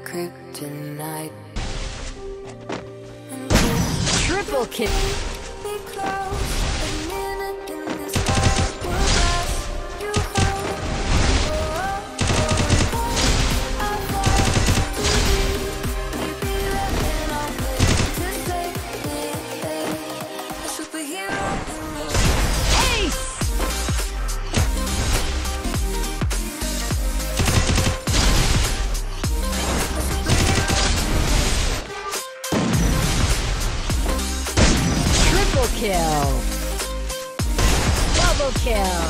kryptonite. Triple kill. Be close, a minute in this hourglass. You hold, I fight to be loving all to save me. A superhero in me. Ace! Triple kill. Double kill.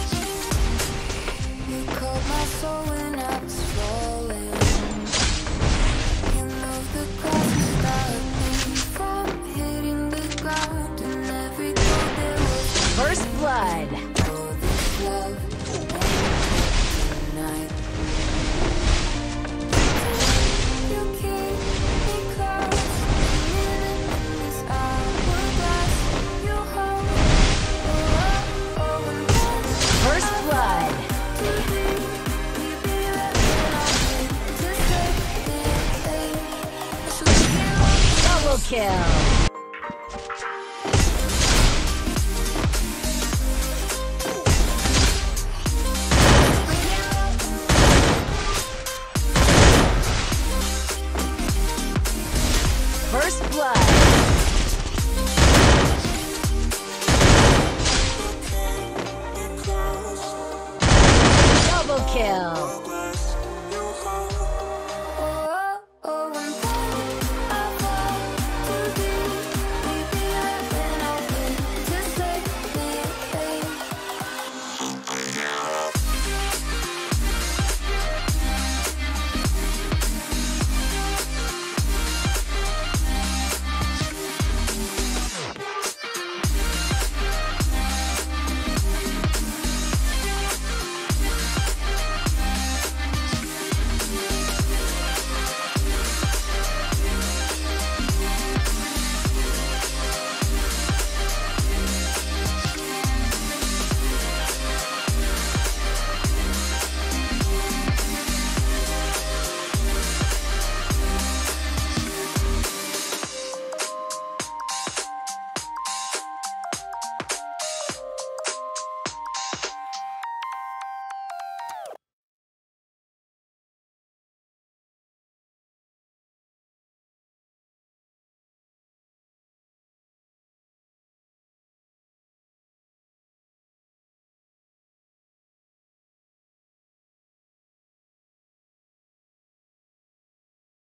You called my soul when I was falling. You moved the glass and stopped me from hitting the ground. And every day there was First blood. all this love tonight. You keep me close, a minute in this hourglass. You hold, and then First blood. Double kill.